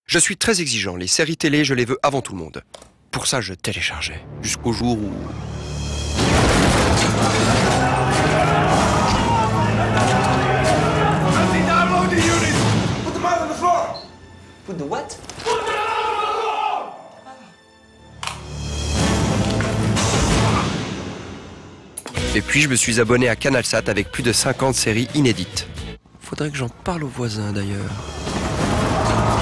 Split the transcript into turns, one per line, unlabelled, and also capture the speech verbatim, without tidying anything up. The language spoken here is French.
Je suis très exigeant, les séries télé, je les veux avant tout le monde. Pour ça, je téléchargeais, jusqu'au jour où...
Put the what?
Et puis je me suis abonné à CanalSat avec plus de cinquante séries inédites. Faudrait que j'en parle aux voisins d'ailleurs.